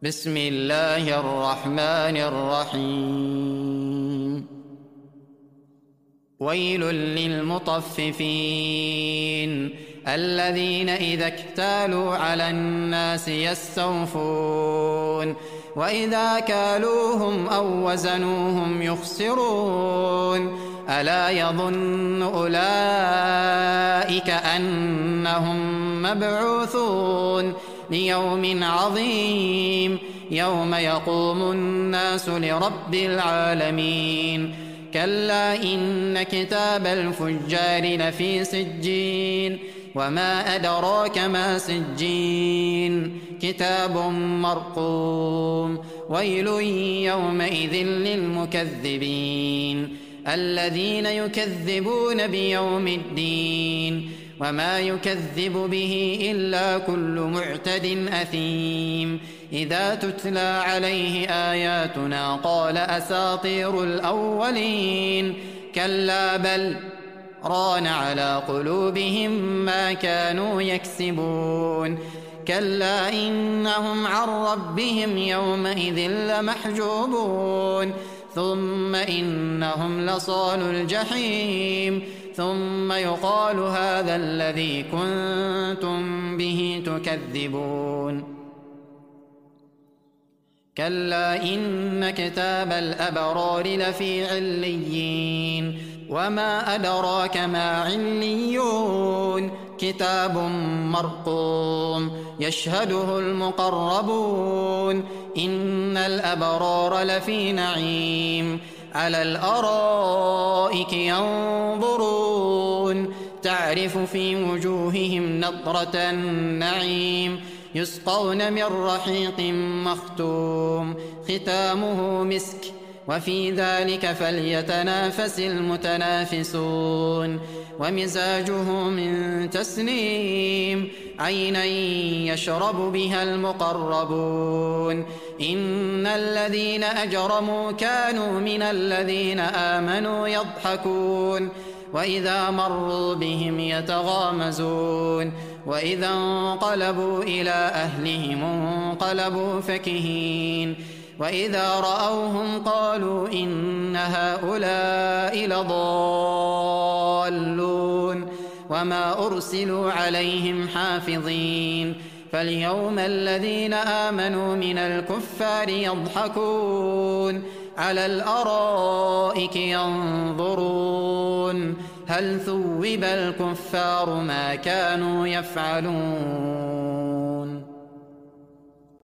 بسم الله الرحمن الرحيم. ويل للمطففين الذين إذا اكتالوا على الناس يستوفون وإذا كالوهم أو وزنوهم يخسرون. ألا يظن أولئك أنهم مبعوثون ليوم عظيم يوم يقوم الناس لرب العالمين. كلا إن كتاب الفجار لفي سجين وما أدراك ما سجين كتاب مرقوم. ويل يومئذ للمكذبين الذين يكذبون بيوم الدين وما يكذب به إلا كل معتد أثيم. إذا تتلى عليه آياتنا قال أساطير الأولين. كلا بل ران على قلوبهم ما كانوا يكسبون. كلا إنهم عن ربهم يومئذ لمحجوبون. ثم إنهم لصالوا الجحيم ثم يقال هذا الذي كنتم به تكذبون. كلا إن كتاب الأبرار لفي عليين وما أدراك ما عليون كتاب مرقوم يشهده المقربون. إن الأبرار لفي نعيم على الأرائك ينظرون تعرف في وجوههم نضرة النعيم. يسقون من رحيق مختوم ختامه مسك وفي ذلك فليتنافس المتنافسون. ومزاجه من تسنيم عينا يشرب بها المقربون. إن الذين أجرموا كانوا من الذين آمنوا يضحكون وإذا مروا بهم يتغامزون. وإذا انقلبوا إلى أهلهم انقلبوا فكهين. وإذا رأوهم قالوا إن هؤلاء لضالون وما أرسلوا عليهم حافظين. فاليوم الذين آمنوا من الكفار يضحكون على الأرائك ينظرون هل ثوب الكفار ما كانوا يفعلون.